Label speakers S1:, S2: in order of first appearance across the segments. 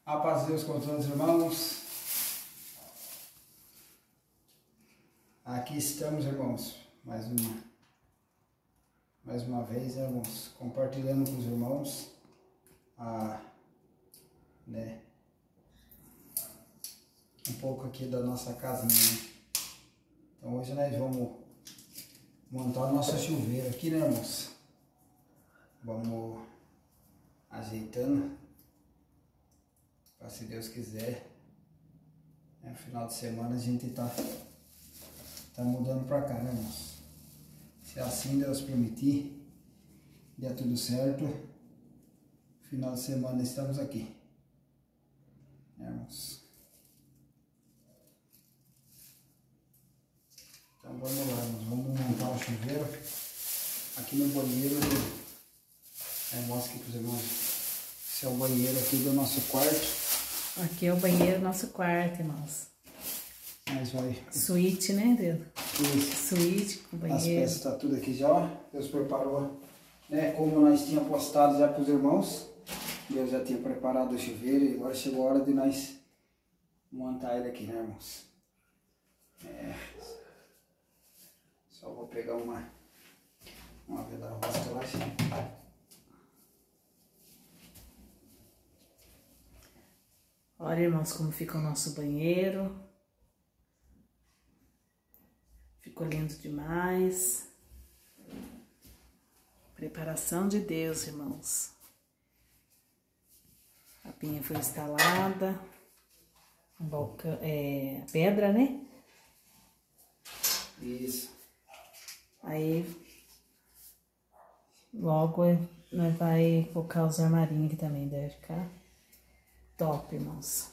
S1: A paz de Deus com todos os irmãos. Aqui estamos, irmãos, mais uma vez, irmãos, compartilhando com os irmãos um pouco aqui da nossa casinha, né? Então hoje nós vamos montar o nosso chuveiro aqui, né, irmãos? Vamos ajeitando. Se Deus quiser, no final de semana a gente tá mudando pra cá, né, irmãos? Se assim Deus permitir, der tudo certo, final de semana estamos aqui, né, irmãos? Então vamos lá, irmãos, vamos montar o chuveiro aqui no banheiro. Mostra aqui pros irmãos. Esse é o banheiro aqui do nosso quarto.
S2: Aqui é o banheiro do nosso quarto, irmãos.
S1: Mas vai.
S2: Suíte, né, Deus?
S1: Isso.
S2: Suíte com banheiro.
S1: As peças tá tudo aqui já, ó. Deus preparou, né? Como nós tínhamos postado já para os irmãos. Deus já tinha preparado o chuveiro e agora chegou a hora de nós montar ele aqui, né, irmãos? Só vou pegar uma vela rosa lá assim.
S2: Olha, irmãos, como fica o nosso banheiro. Ficou lindo demais. Preparação de Deus, irmãos. A pinha foi instalada. Um balcão, pedra, né?
S1: Isso.
S2: Aí, logo, nós vai colocar os armarinhos aqui também, deve ficar top, irmãos.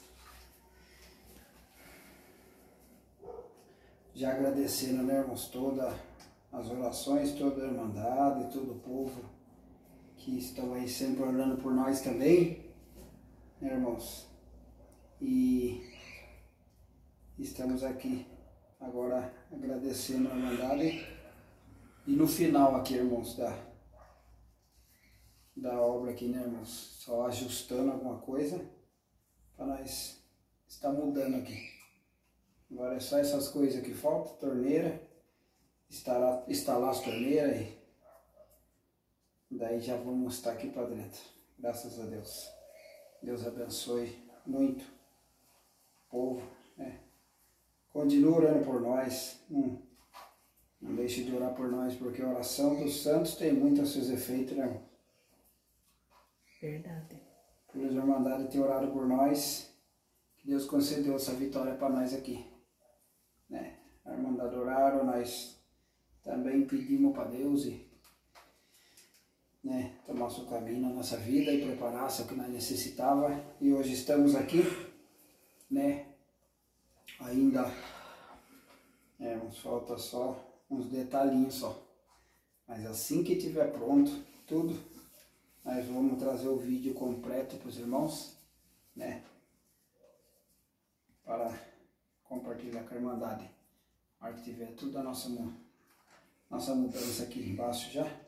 S1: Já agradecendo, né, irmãos, todas as orações, toda a irmandade, todo o povo que estão aí sempre orando por nós também, né, irmãos? E estamos aqui agora agradecendo a irmandade. E no final aqui, irmãos, da obra aqui, né, irmãos? Só ajustando alguma coisa para nós estar mudando aqui. Agora é só essas coisas que faltam, torneira, instalar as torneiras e daí já vamos estar aqui para dentro. Graças a Deus. Deus abençoe muito o povo, né? Continua orando por nós. Não deixe de orar por nós, porque a oração dos santos tem muito a seus efeitos, né, irmão?
S2: Verdade.
S1: Por eles irmandade ter orado por nós, que Deus concedeu essa vitória para nós aqui, né? A irmandade oraram, nós também pedimos para Deus e, né, tomasse o caminho na nossa vida e preparasse o que nós necessitava. E hoje estamos aqui, né? Ainda nos falta só uns detalhinhos só. Mas assim que tiver pronto tudo, nós vamos trazer o vídeo completo para os irmãos, né? Para compartilhar com a irmandade. A hora que tiver tudo a nossa mudança aqui embaixo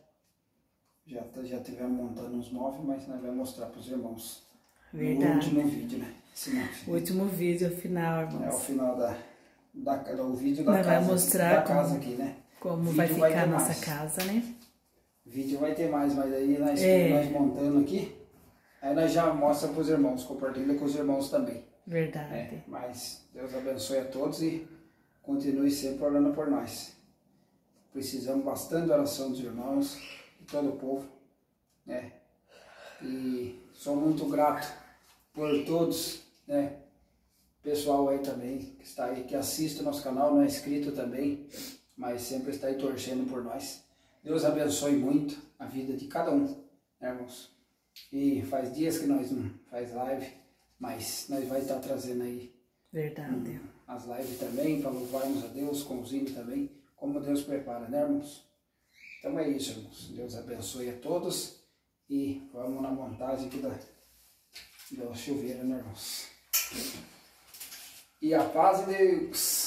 S1: já tivemos montando uns móveis, mas nós vamos mostrar para os irmãos.
S2: Verdade.
S1: No último vídeo, né?
S2: O último vídeo, o final, irmãos.
S1: É o final do vídeo da
S2: nós
S1: casa.
S2: Vai mostrar
S1: casa aqui, né?
S2: Como vai ficar a nossa casa, né?
S1: Vídeo vai ter mais, mas aí nós montando aqui, aí nós já mostra para os irmãos, compartilha com os irmãos também.
S2: Verdade.
S1: Mas Deus abençoe a todos e continue sempre orando por nós. Precisamos bastante da oração dos irmãos, de todo o povo, né? E sou muito grato por todos, né? Pessoal aí também, que está aí, que assiste o nosso canal, não é inscrito também, mas sempre está aí torcendo por nós. Deus abençoe muito a vida de cada um, né, irmãos? E faz dias que nós não faz live, mas nós vai estar trazendo aí.
S2: Verdade.
S1: As lives também, para louvarmos a Deus, com os hinos também, como Deus prepara, né, irmãos? Então é isso, irmãos. Deus abençoe a todos e vamos na montagem aqui do chuveiro, né, irmãos? E a paz de Deus.